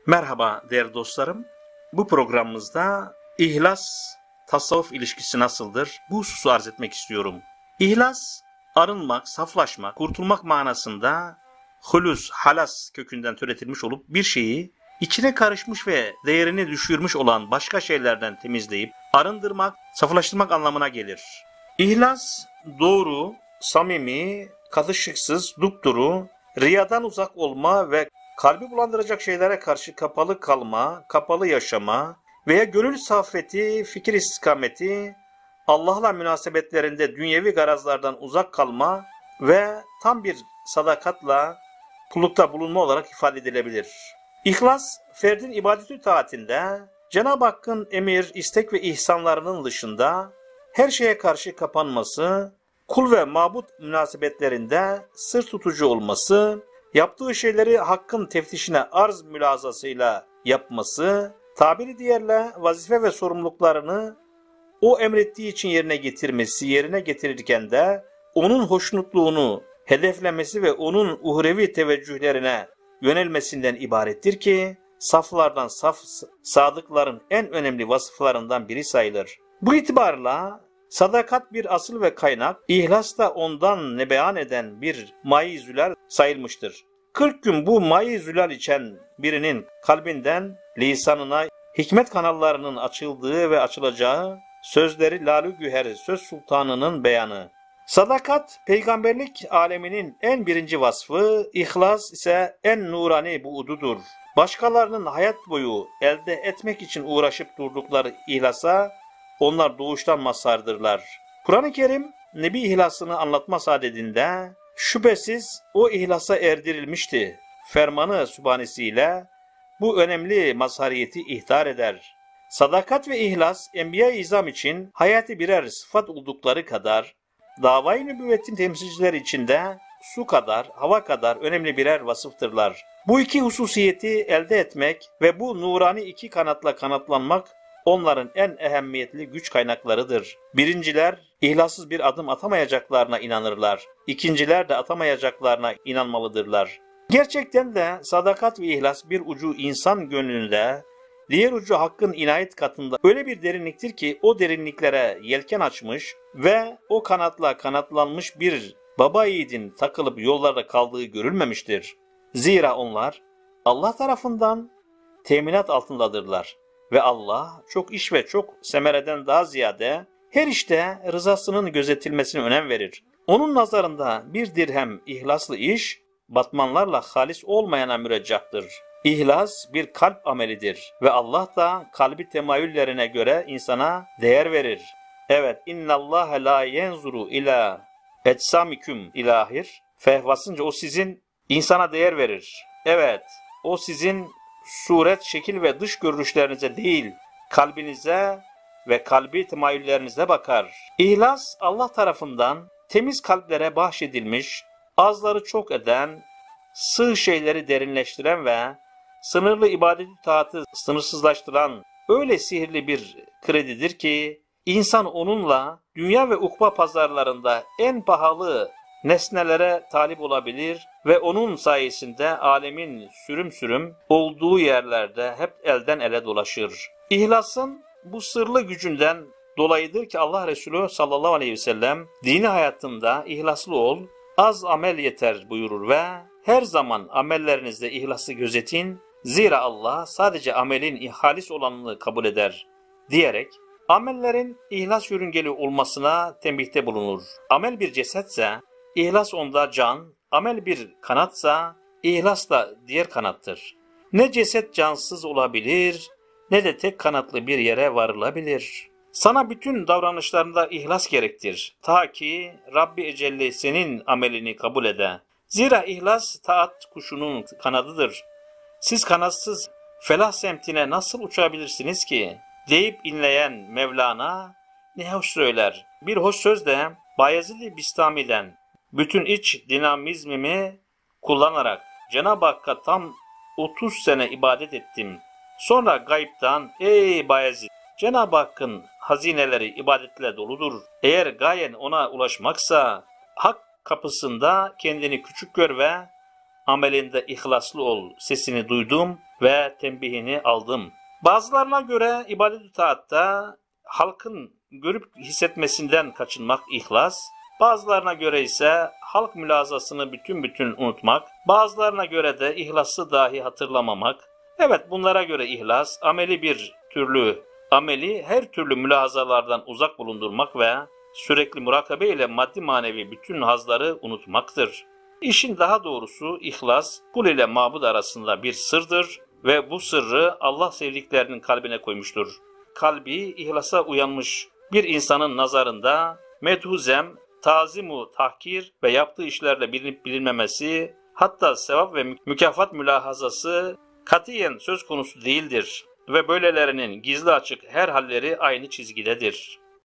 Merhaba değerli dostlarım. Bu programımızda ihlas-tasavvuf ilişkisi nasıldır? Bu hususu arz etmek istiyorum. İhlas, arınmak, saflaşmak, kurtulmak manasında hulus, halas kökünden türetilmiş olup bir şeyi içine karışmış ve değerini düşürmüş olan başka şeylerden temizleyip arındırmak, saflaştırmak anlamına gelir. İhlas, doğru, samimi, katışıksız, dupduru, riyadan uzak olma ve kalbi bulandıracak şeylere karşı kapalı kalma, kapalı yaşama veya gönül saffeti, fikir istikameti, Allah'la münasebetlerinde dünyevi garazlardan uzak kalma ve tam bir sadakatla kullukta bulunma olarak ifade edilebilir. İhlas, ferdin ibadetü taatinde Cenab-ı Hakk'ın emir, istek ve ihsanlarının dışında her şeye karşı kapanması, kul ve mabut münasebetlerinde sır tutucu olması, yaptığı şeyleri Hakk'ın teftişine arz mülazasıyla yapması, tabiri diğerle vazife ve sorumluluklarını o emrettiği için yerine getirirken de onun hoşnutluğunu hedeflemesi ve onun uhrevi teveccühlerine yönelmesinden ibarettir ki, saflardan saf sadıkların en önemli vasıflarından biri sayılır. Bu itibarla sadakat bir asıl ve kaynak, ihlas da ondan nebeyan eden bir mayi zülal sayılmıştır. 40 gün bu mayi zülal içen birinin kalbinden lisanına hikmet kanallarının açıldığı ve açılacağı sözleri Lal-ı Güher Söz Sultanı'nın beyanı. Sadakat, peygamberlik aleminin en birinci vasfı, ihlas ise en nurani buududur. Başkalarının hayat boyu elde etmek için uğraşıp durdukları ihlasa, onlar doğuştan mazhardırlar. Kur'an-ı Kerim, Nebi ihlasını anlatma saadetinde, şüphesiz o ihlasa erdirilmişti. Fermanı sübhanesiyle bu önemli mazhariyeti ihtar eder. Sadakat ve ihlas, Enbiya-i İzam için hayati birer sıfat oldukları kadar, davayı nübüvvetin temsilcileri için de su kadar, hava kadar önemli birer vasıftırlar. Bu iki hususiyeti elde etmek ve bu nurani iki kanatla kanatlanmak, onların en ehemmiyetli güç kaynaklarıdır. Birinciler, ihlassız bir adım atamayacaklarına inanırlar. İkinciler de atamayacaklarına inanmalıdırlar. Gerçekten de sadakat ve ihlas bir ucu insan gönlünde, diğer ucu Hakk'ın inayet katında öyle bir derinliktir ki o derinliklere yelken açmış ve o kanatla kanatlanmış bir baba yiğidin takılıp yollarda kaldığı görülmemiştir. Zira onlar Allah tarafından teminat altındadırlar. Ve Allah çok iş ve çok semereden daha ziyade her işte rızasının gözetilmesine önem verir. Onun nazarında bir dirhem ihlaslı iş, batmanlarla halis olmayana müreccahtır. İhlas bir kalp amelidir ve Allah da kalbi temayüllerine göre insana değer verir. Evet, innallâhe lâ yenzuru ilâ etsâmiküm ilâhir. Fehvasınca o sizin insana değer verir. Evet, o sizin suret, şekil ve dış görünüşlerinize değil, kalbinize ve kalbi temayüllerinize bakar. İhlas, Allah tarafından temiz kalplere bahşedilmiş, azları çok eden, sığ şeyleri derinleştiren ve sınırlı ibadet-i taatı sınırsızlaştıran öyle sihirli bir kredidir ki, insan onunla dünya ve ukba pazarlarında en pahalı nesnelere talip olabilir ve onun sayesinde alemin sürüm sürüm olduğu yerlerde hep elden ele dolaşır. İhlasın bu sırlı gücünden dolayıdır ki Allah Resulü sallallahu aleyhi ve sellem dini hayatında ihlaslı ol, az amel yeter buyurur ve her zaman amellerinizde ihlası gözetin, zira Allah sadece amelin halis olanını kabul eder diyerek amellerin ihlas yörüngeli olmasına tembihte bulunur. Amel bir cesetse, İhlas onda can, amel bir kanatsa, ihlas da diğer kanattır. Ne ceset cansız olabilir, ne de tek kanatlı bir yere varılabilir. Sana bütün davranışlarında ihlas gerektir. Ta ki Rabbi Ecelle senin amelini kabul ede. Zira ihlas taat kuşunun kanadıdır. Siz kanatsız felah semtine nasıl uçabilirsiniz ki? Deyip inleyen Mevlana ne hoş söyler. Bir hoş söz de Bayezid-i Bistami'den bütün iç dinamizmimi kullanarak Cenab-ı Hakk'a tam 30 sene ibadet ettim. Sonra gayiptan ey Bayezid, Cenab-ı Hakk'ın hazineleri ibadetle doludur. Eğer gayen ona ulaşmaksa hak kapısında kendini küçük gör ve amelinde ihlaslı ol sesini duydum ve tembihini aldım. Bazılarına göre ibadet-ü taatta halkın görüp hissetmesinden kaçınmak ihlas, bazılarına göre ise halk mülazasını bütün unutmak, bazılarına göre de ihlası dahi hatırlamamak. Evet, bunlara göre ihlas, ameli her türlü mülahazalardan uzak bulundurmak ve sürekli murakabe ile maddi manevi bütün hazları unutmaktır. İşin daha doğrusu ihlas, kul ile mabud arasında bir sırdır ve bu sırrı Allah sevdiklerinin kalbine koymuştur. Kalbi ihlasa uyanmış bir insanın nazarında medhuzem, tazimu, tahkir ve yaptığı işlerle bilinip bilinmemesi, hatta sevap ve mükafat mülahazası katiyen söz konusu değildir ve böylelerinin gizli açık her halleri aynı çizgidedir.